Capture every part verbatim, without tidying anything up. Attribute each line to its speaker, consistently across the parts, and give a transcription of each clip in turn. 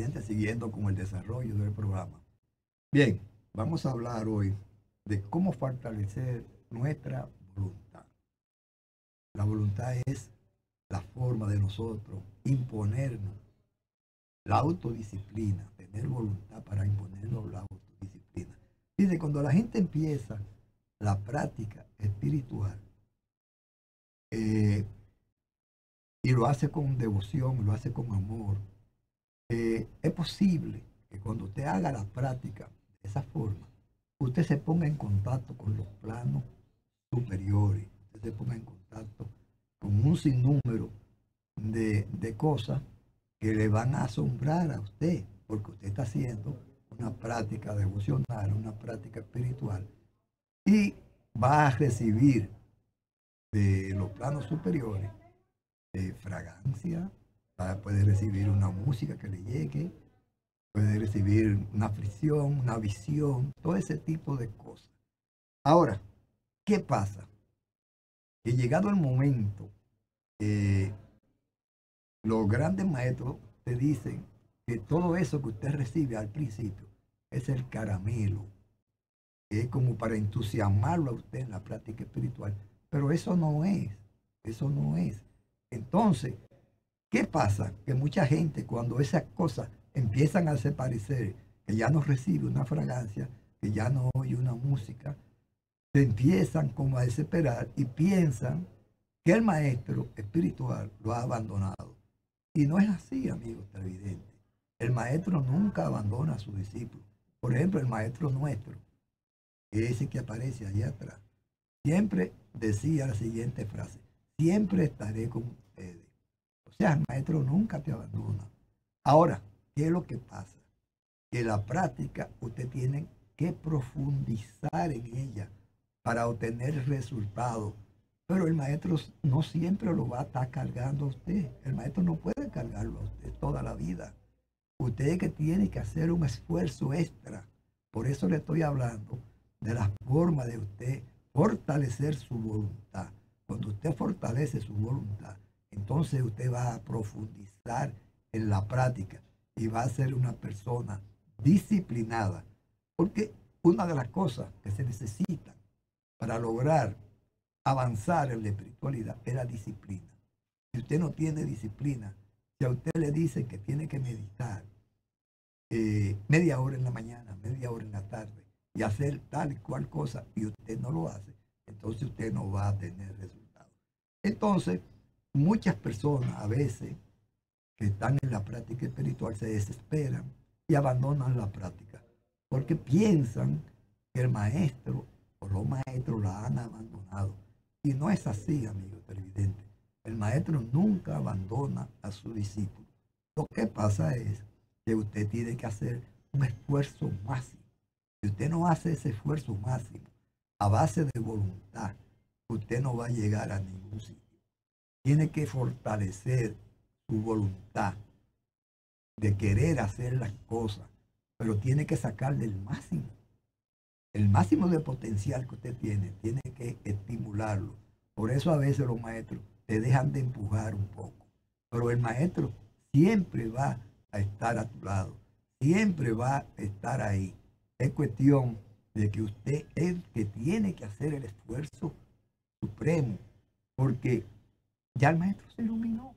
Speaker 1: televidentes, siguiendo con el desarrollo del programa. Bien, vamos a hablar hoy de cómo fortalecer nuestra voluntad. La voluntad es la forma de nosotros imponernos la autodisciplina, tener voluntad para imponernos la autodisciplina. Dice, cuando la gente empieza la práctica espiritual eh, y lo hace con devoción, lo hace con amor, eh, es posible que cuando usted haga la práctica de esa forma, usted se ponga en contacto con los planos superiores, usted se ponga en contacto con un sinnúmero de, de cosas que le van a asombrar a usted, porque usted está haciendo una práctica devocional, una práctica espiritual, y va a recibir de los planos superiores de fragancia, va- puede recibir una música que le llegue, puede recibir una fricción, una visión, todo ese tipo de cosas. Ahora, ¿qué pasa? Que llegado el momento, eh, los grandes maestros te dicen que todo eso que usted recibe al principio es el caramelo, es como para entusiasmarlo a usted en la práctica espiritual, pero eso no es, eso no es. Entonces, ¿qué pasa? Que mucha gente cuando esas cosas empiezan a desaparecer, que ya no recibe una fragancia, que ya no oye una música, se empiezan como a desesperar y piensan que el maestro espiritual lo ha abandonado. Y no es así, amigos televidentes. El maestro nunca abandona a su discípulo. Por ejemplo, el maestro nuestro, ese que aparece allá atrás, siempre decía la siguiente frase: siempre estaré con ustedes. O sea, el maestro nunca te abandona. Ahora, ¿qué es lo que pasa? Que la práctica usted tiene que profundizar en ella para obtener resultados. Pero el maestro no siempre lo va a estar cargando a usted. El maestro no puede cargarlo a usted toda la vida. Usted es que tiene que hacer un esfuerzo extra. Por eso le estoy hablando de la forma de usted fortalecer su voluntad. Cuando usted fortalece su voluntad, entonces usted va a profundizar en la práctica y va a ser una persona disciplinada. Porque una de las cosas que se necesita para lograr avanzar en la espiritualidad es la disciplina. Si usted no tiene disciplina, si a usted le dicen que tiene que meditar eh, media hora en la mañana, media hora en la tarde, y hacer tal y cual cosa, y usted no lo hace, entonces usted no va a tener resultados. Entonces, muchas personas a veces que están en la práctica espiritual se desesperan y abandonan la práctica, porque piensan que el maestro o los maestros la han abandonado. Y no es así, amigo televidente. El maestro nunca abandona a su discípulo. Lo que pasa es que usted tiene que hacer un esfuerzo máximo. Si usted no hace ese esfuerzo máximo a base de voluntad, usted no va a llegar a ningún sitio. Tiene que fortalecer su voluntad de querer hacer las cosas, pero tiene que sacarle el máximo. El máximo de potencial que usted tiene, tiene que estimularlo. Por eso a veces los maestros te dejan de empujar un poco. Pero el maestro siempre va a estar a tu lado. Siempre va a estar ahí. Es cuestión de que usted es el que tiene que hacer el esfuerzo supremo. Porque ya el maestro se iluminó.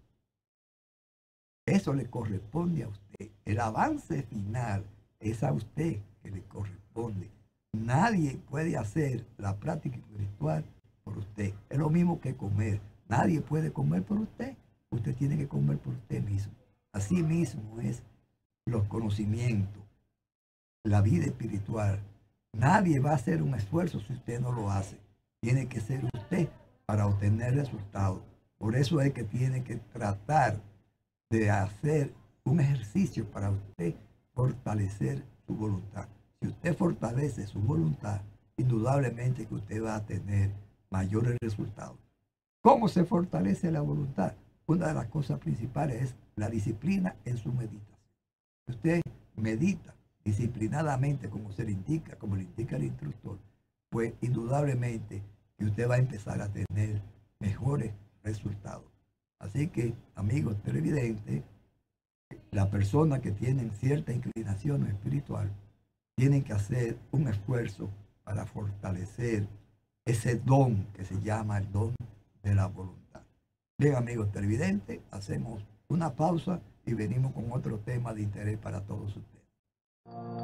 Speaker 1: Eso le corresponde a usted. El avance final es a usted que le corresponde. Nadie puede hacer la práctica espiritual por usted. Es lo mismo que comer. Nadie puede comer por usted. Usted tiene que comer por usted mismo. Así mismo es los conocimientos, la vida espiritual. Nadie va a hacer un esfuerzo si usted no lo hace. Tiene que ser usted para obtener resultados. Por eso es que tiene que tratar de hacer un ejercicio para usted fortalecer su voluntad. Si usted fortalece su voluntad, indudablemente que usted va a tener mayores resultados. ¿Cómo se fortalece la voluntad? Una de las cosas principales es la disciplina en su meditación. Si usted medita disciplinadamente como se le indica, como le indica el instructor, pues indudablemente que usted va a empezar a tener mejores resultados. Así que, amigos televidentes, las personas que tienen cierta inclinación espiritual tienen que hacer un esfuerzo para fortalecer ese don que se llama el don de la voluntad. Bien, amigos televidentes, hacemos una pausa y venimos con otro tema de interés para todos ustedes.